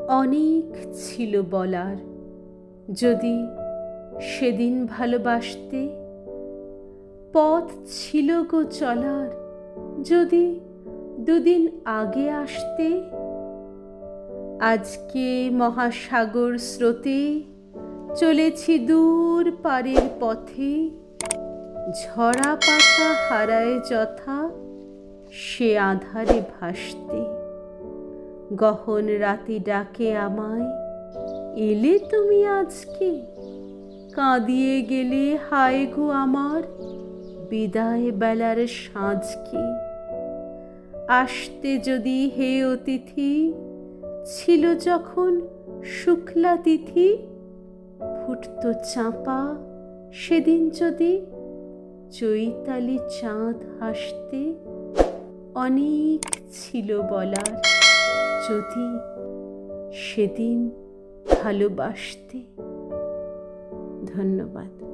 অনেক ছিল বলার, যদি সেদিন ভালোবাসতে। পথ ছিল গো চলার, যদি দুদিন আগে আসতে। আজকে মহাসাগর স্রোতে চলেছি দূর পারের পথে। ঝরা পাতা হারায় যথা সে আঁধারে ভাসতে। গহন রাতে ডাকে আমায়, এলে তুমি আজকে? কাঁদিয়ে গেলে হায় গো আমার বিদায় বেলার সাঁঝকে। আসতে যদি হে অতিথি, ছিল যখন শুক্লা তিথি। ফুটতো চাঁপা সেদিন যদি, চৈতালি চাঁদ হাসতে। অনেক ছিল বলার, যদি সেদিন ভালোবাসতে। ধন্যবাদ।